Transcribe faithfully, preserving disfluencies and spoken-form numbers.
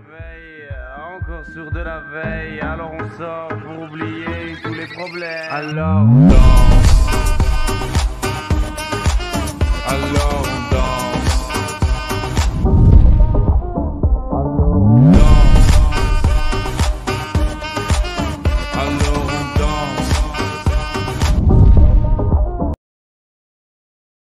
réveil, encore sur de la veille. Alors on sort pour oublier tous les problèmes. Alors on danse.